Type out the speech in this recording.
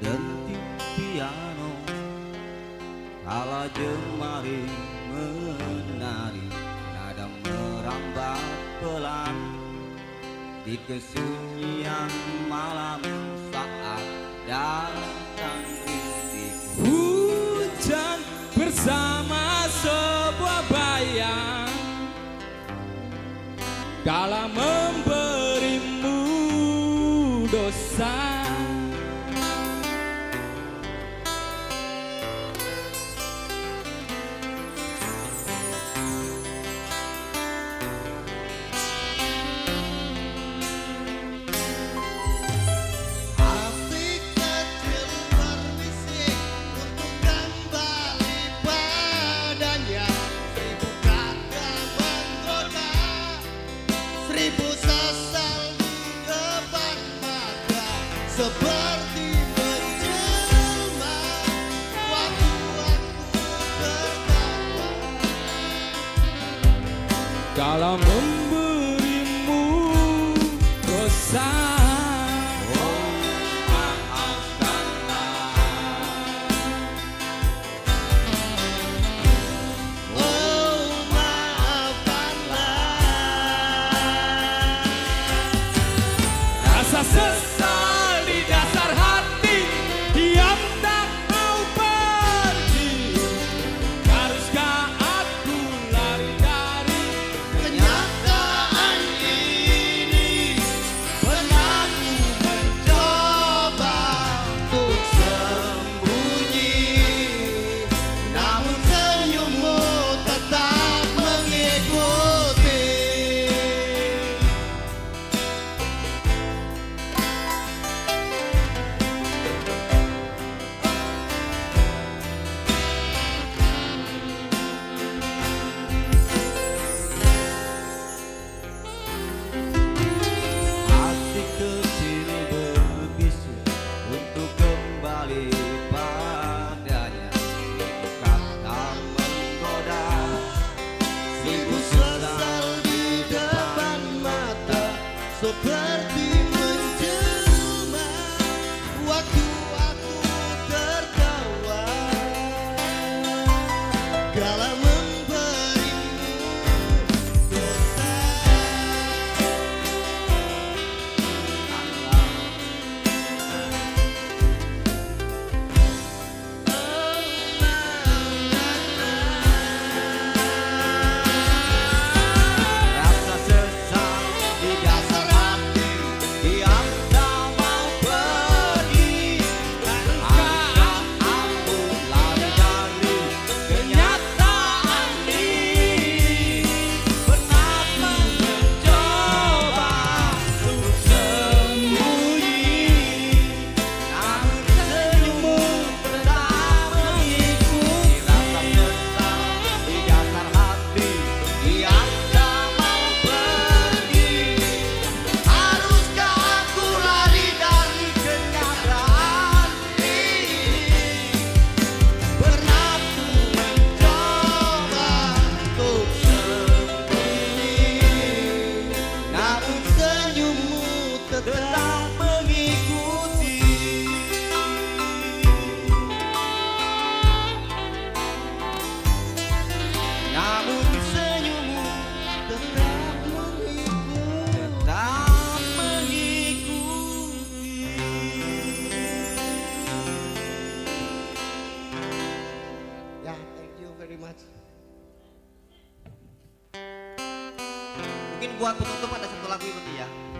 denting piano, kala jemari menari, nada merambat pelan di kesunyian malam saat datang rintik. Hujan bersama sebuah bayang dalam memberimu dosa. Seperti menjelma, waktu aku tertawa dalam memberimu dosa. Oh, maafkanlah, oh maafkanlah. Rasa sesal di dasar hati, diam tak mau pergi. Haruskah aku lari dari Kenyataan ini, pernah ku mencoba untuk sembunyi, namun senyummu tetap mengikuti. hati kecil berbisu untuk kembali padanya. Seribu kata menggoda, Seribu sesal di depan mata, seperti menjelma, waktu aku tertawa kala memberimu dosa. rasa sesal di dasar hati, diam tak mau pergi. Haruskah aku lari dari kenyataan ini? Pernah ku mencoba untuk sembunyi, namun senyummu tetap mengikuti. Rasa sesal di dasar hati, diam tak mau pergi. Haruskah aku lari dari kenyataan ini? Pernah ku mencoba untuk sembunyi, namun senyummu tetap mengikuti. Namun senyummu Tetap mengikuti. tetap mengikuti. Ya, thank you very much. Mungkin buat penutup ada satu lagu itu ya.